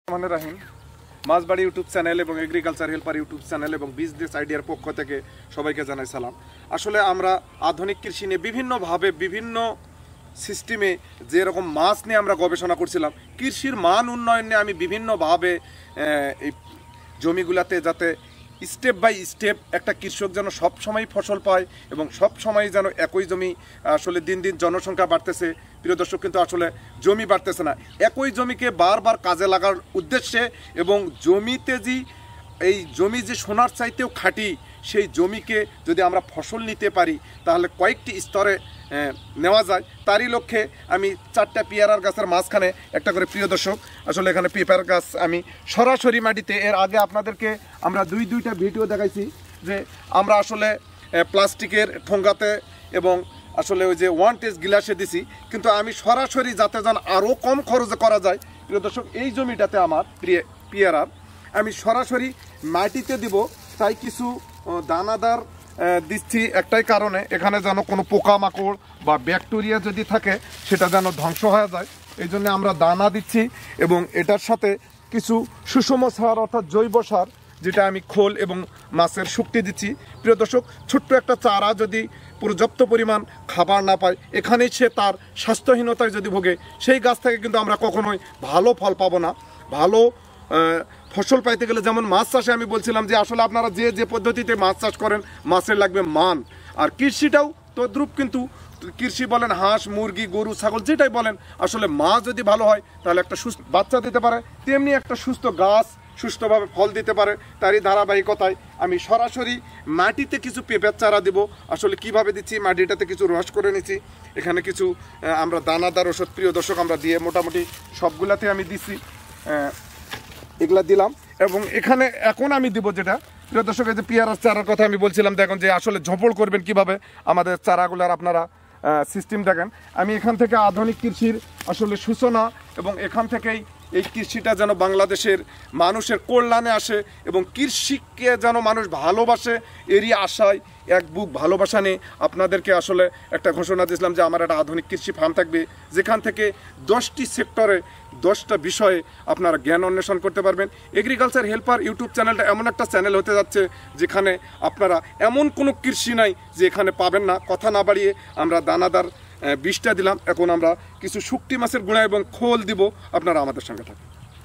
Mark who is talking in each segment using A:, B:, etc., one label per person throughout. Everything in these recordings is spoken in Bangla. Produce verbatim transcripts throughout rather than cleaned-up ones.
A: রহমানির রহিম মাছবাড়ি ইউটিউব চ্যানেল এবং এগ্রিকালচার হেল্পার ইউটিউব চ্যানেল এবং বিজনেস আইডিয়ার পক্ষ থেকে সবাইকে জানাই সালাম। আসলে আমরা আধুনিক কৃষি নিয়ে বিভিন্নভাবে বিভিন্ন সিস্টেমে যেরকম মাছ নিয়ে আমরা গবেষণা করছিলাম, কৃষির মান উন্নয়ন নিয়ে আমি বিভিন্নভাবে এই জমিগুলাতে যাতে স্টেপ বাই স্টেপ একটা কৃষক যেন সবসময় ফসল পায় এবং সব সময় যেন একই জমি, আসলে দিন দিন জনসংখ্যা বাড়তেছে প্রিয় দর্শক, কিন্তু আসলে জমি বাড়তেছে না। একই জমিকে বারবার কাজে লাগার উদ্দেশ্যে এবং জমিতে যে এই জমি যে সোনার চাইতেও খাঁটি, সেই জমিকে যদি আমরা ফসল নিতে পারি তাহলে কয়েকটি স্তরে নেওয়া যায়। তারই লক্ষ্যে আমি চারটা পেয়ারার গাছের মাঝখানে একটা করে, প্রিয় দর্শক আসলে এখানে পেয়ারার গাছ আমি সরাসরি মাটিতে, এর আগে আপনাদেরকে আমরা দুই দুইটা ভিডিও দেখাইছি যে আমরা আসলে প্লাস্টিকের ঠোঙ্গাতে এবং আসলে ওই যে ওয়ান টেস্ট গ্লাসে দিছি, কিন্তু আমি সরাসরি যাতে যেন আরও কম খরচে করা যায় প্রিয় দর্শক, এই জমিটাতে আমার প্রিয় পেয়ারার আমি সরাসরি মাটিতে দিব। তাই কিছু দানাদার দিচ্ছি একটাই কারণে, এখানে যেন কোনো পোকামাকড় বা ব্যাকটেরিয়া যদি থাকে সেটা যেন ধ্বংস হয়ে যায়, এই জন্য আমরা দানা দিচ্ছি এবং এটার সাথে কিছু সুষম সার অর্থাৎ জৈব সার, যেটা আমি খোল এবং মাছের শুক্তি দিচ্ছি। প্রিয় দর্শক, ছোট্ট একটা চারা যদি পর্যাপ্ত পরিমাণ খাবার না পায়, এখানেই সে তার স্বাস্থ্যহীনতায় যদি ভোগে, সেই গাছ থেকে কিন্তু আমরা কখনোই ভালো ফল পাবো না। ভালো ফসল পাইতে গেলে যেমন মাছ চাষে আমি বলছিলাম যে আসলে আপনারা যে যে পদ্ধতিতে মাছ চাষ করেন, মাছের লাগবে মান, আর কৃষিটাও তদ্রূপ। কিন্তু কৃষি বলেন হাঁস মুরগি গরু ছাগল যেটাই বলেন, আসলে মাছ যদি ভালো হয় তাহলে একটা সুস্থ বাচ্চা দিতে পারে, তেমনি একটা সুস্থ গাছ সুস্থভাবে ফল দিতে পারে। তারই ধারাবাহিকতায় আমি সরাসরি মাটিতে কিছু পেঁপের চারা দেবো। আসলে কিভাবে দিচ্ছি, মাটিটাতে কিছু রস করে নিচ্ছি, এখানে কিছু আমরা দানাদার ওষুধ প্রিয় দর্শক আমরা দিয়ে মোটামুটি সবগুলাতে আমি দিচ্ছি, এগুলা দিলাম। এবং এখানে এখন আমি দিব যেটা প্রিয় দর্শক, এই যে পেয়ারার চারার কথা আমি বলছিলাম, দেখুন যে আসলে ঝোপড় করবেন কিভাবে আমাদের চারাগুলার আপনারা সিস্টেম দেখেন। আমি এখান থেকে আধুনিক কৃষির আসলে সূচনা এবং এখান থেকেই এই কৃষিটা যেন বাংলাদেশের মানুষের কল্যাণে আসে এবং কৃষিকে যেন মানুষ ভালোবাসে, এরই আশায় এক বুক ভালোবাসা নিয়ে আপনাদেরকে আসলে একটা ঘোষণা দিয়েছিলাম যে আমার একটা আধুনিক কৃষি ফার্ম থাকবে, যেখান থেকে দশটি সেক্টরে দশটা বিষয়ে আপনারা জ্ঞান অন্বেষণ করতে পারবেন। এগ্রিকালচার হেল্পার ইউটিউব চ্যানেলটা এমন একটা চ্যানেল হতে যাচ্ছে যেখানে আপনারা এমন কোনো কৃষি নাই যে এখানে পাবেন না। কথা না বাড়িয়ে আমরা দানাদার বিষটা দিলাম, এখন আমরা কিছু শুকটি মাছের গুঁড়া এবং খোল দিব, আপনারা আমাদের সঙ্গে থাকুন।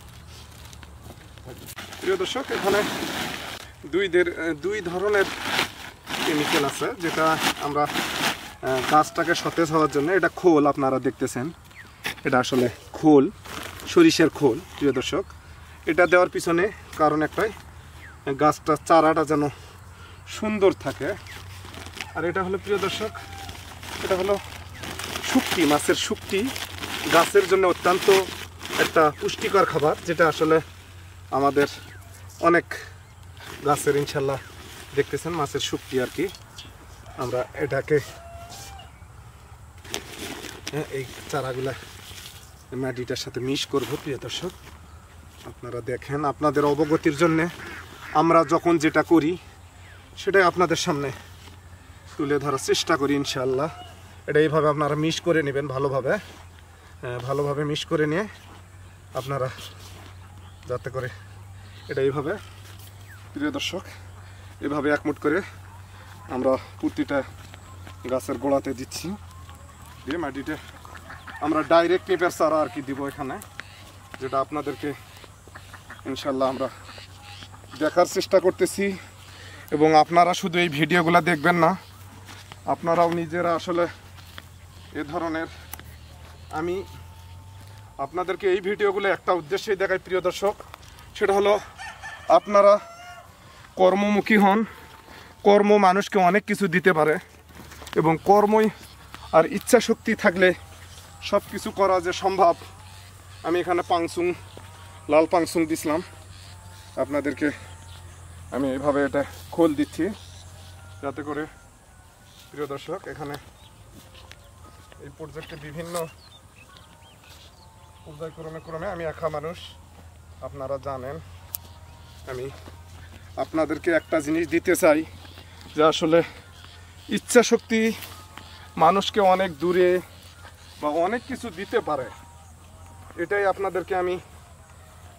A: প্রিয় দর্শক, এখানে দুই দুই ধরনের কেমিক্যাল আছে যেটা আমরা গাছটাকে সতেজ হওয়ার জন্য, এটা খোল আপনারা দেখতেছেন, এটা আসলে খোল, সরিষার খোল প্রিয় দর্শক। এটা দেওয়ার পিছনে কারণ একটাই, গাছটা চারাটা যেন সুন্দর থাকে। আর এটা হলো প্রিয় দর্শক, এটা হলো শুকটি, মাছের শুকটি, গাছের জন্য অত্যন্ত একটা পুষ্টিকর খাবার, যেটা আসলে আমাদের অনেক গাছের ইনশাল্লাহ দেখতেছেন মাছের শুকটি আর কি। আমরা এটাকে এই চারাগুলা মাটিটার সাথে মিশ করবো প্রিয় দর্শক, আপনারা দেখেন। আপনাদের অবগতির জন্যে আমরা যখন যেটা করি সেটাই আপনাদের সামনে তুলে ধরার চেষ্টা করি ইনশাল্লাহ। এটা এইভাবে আপনারা মিশ করে নেবেন ভালোভাবে, ভালোভাবে মিশ করে নিয়ে আপনারা যাতে করে এটা এইভাবে প্রিয় দর্শক এভাবে একমুট করে আমরা প্রতিটা গাছের গোড়াতে দিচ্ছি, দিয়ে মাটিতে আমরা ডাইরেক্ট পেঁপের চারা আর কি দিব এখানে, যেটা আপনাদেরকে ইনশাল্লাহ আমরা দেখার চেষ্টা করতেছি। এবং আপনারা শুধু এই ভিডিওগুলো দেখবেন না, আপনারাও নিজেরা আসলে এ ধরনের, আমি আপনাদেরকে এই ভিডিওগুলো একটা উদ্দেশ্যেই দেখাই প্রিয় দর্শক, সেটা হলো আপনারা কর্মমুখী হন। কর্ম মানুষকে অনেক কিছু দিতে পারে এবং কর্মই আর ইচ্ছা শক্তি থাকলে সব কিছু করা যে সম্ভব। আমি এখানে পাংসুং, লাল পাংসুং দিছিলাম আপনাদেরকে, আমি এইভাবে এটা খোল দিচ্ছি যাতে করে প্রিয় দর্শক এখানে এই প্রজেক্টে বিভিন্ন পর্যায়ক্রমে ক্রমে আমি একা মানুষ, আপনারা জানেন। আমি আপনাদেরকে একটা জিনিস দিতে চাই যে আসলে ইচ্ছা শক্তি মানুষকে অনেক দূরে বা অনেক কিছু দিতে পারে, এটাই আপনাদেরকে আমি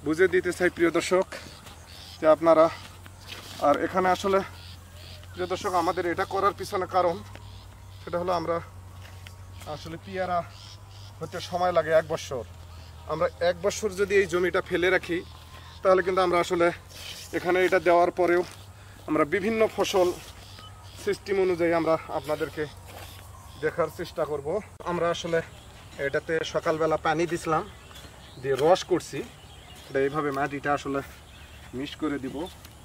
A: বুঝে দিতে চাই প্রিয় দর্শক যে আপনারা, আর এখানে আসলে প্রিয় দর্শক আমাদের এটা করার পিছনে কারণ সেটা হলো আমরা আসলে পেয়ারা হতে সময় লাগে এক বছর। আমরা এক বছর যদি এই জমিটা ফেলে রাখি তাহলে কিন্তু আমরা আসলে এখানে এটা দেওয়ার পরেও আমরা বিভিন্ন ফসল সিস্টেম অনুযায়ী আমরা আপনাদেরকে দেখার চেষ্টা করব। আমরা আসলে এটাতে সকালবেলা পানি দিছিলাম, দিয়ে রস করছি, এটা এইভাবে মাটিটা আসলে মিক্স করে দিব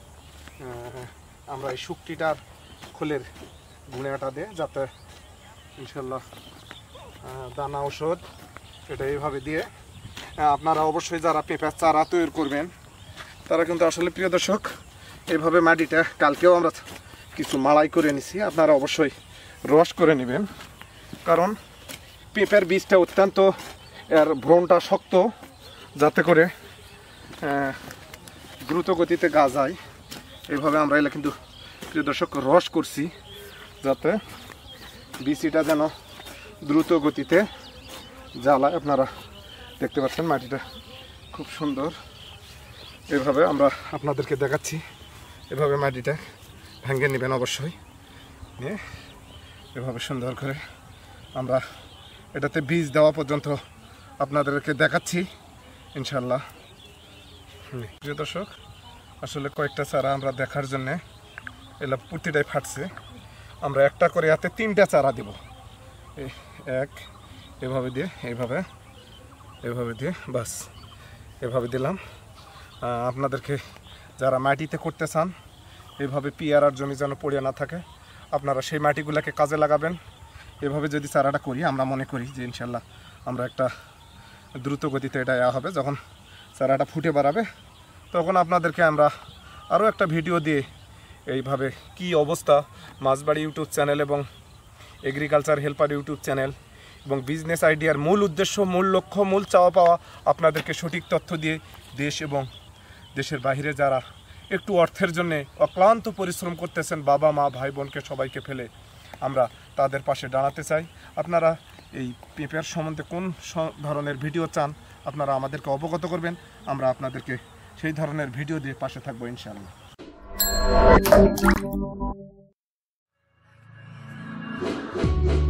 A: আমরা এই শুকটিটার খোলের গুঁড়াটা দিয়ে, যাতে ইনশাল্লাহ দানা ঔষধ এটা এইভাবে দিয়ে আপনারা অবশ্যই যারা পেঁপের চারা তৈরি করবেন তারা কিন্তু আসলে প্রিয় দর্শক এইভাবে মাটিটা, কালকেও আমরা কিছু মাড়াই করে নিছি, আপনারা অবশ্যই রস করে নেবেন। কারণ পেঁপের বীজটা অত্যন্ত এর ভ্রণটা শক্ত, যাতে করে দ্রুত গতিতে গাছায়। এইভাবে আমরা এলে কিন্তু প্রিয় দর্শক রস করছি, যাতে বীজটা যেন দ্রুত গতিতে জ্বালায়। আপনারা দেখতে পাচ্ছেন মাটিটা খুব সুন্দর। এভাবে আমরা আপনাদেরকে দেখাচ্ছি, এভাবে মাটিটা ভেঙে নেবেন অবশ্যই, নিয়ে এভাবে সুন্দর করে আমরা এটাতে বীজ দেওয়া পর্যন্ত আপনাদেরকে দেখাচ্ছি ইনশাল্লাহ। প্রিয় দর্শক আসলে কয়েকটা চারা আমরা দেখার জন্যে এলা প্রতিটাই ফাটছে, আমরা একটা করে হাতে তিনটা চারা দেব, এই এক এভাবে দিয়ে এইভাবে এভাবে দিয়ে বাস এভাবে দিলাম। আপনাদেরকে যারা মাটিতে করতে চান এভাবে পেয়ারার জমি যেন পড়ে না থাকে, আপনারা সেই মাটিগুলোকে কাজে লাগাবেন। এভাবে যদি চারাটা করি আমরা মনে করি যে ইনশাল্লাহ আমরা একটা দ্রুত গতিতে এটা হবে। যখন চারাটা ফুটে বাড়াবে তখন আপনাদেরকে আমরা আরও একটা ভিডিও দিয়ে এইভাবে কি অবস্থা মাছবাড়ি ইউটিউব চ্যানেল এবং এগ্রিকালচার হেল্পার ইউটিউব চ্যানেল এবং বিজনেস আইডিয়ার মূল উদ্দেশ্য, মূল লক্ষ্য, মূল চাওয়া পাওয়া আপনাদেরকে সঠিক তথ্য দিয়ে দেশ এবং দেশের বাইরে যারা একটু অর্থের জন্য অক্লান্ত পরিশ্রম করতেছেন, বাবা মা ভাই বোনকে সবাইকে ফেলে, আমরা তাদের পাশে দাঁড়াতে চাই। আপনারা এই পেঁপের সম্বন্ধে কোন ধরনের ভিডিও চান আপনারা আমাদেরকে অবগত করবেন, আমরা আপনাদেরকে সেই ধরনের ভিডিও দিয়ে পাশে থাকবো ইনশাআল্লাহ।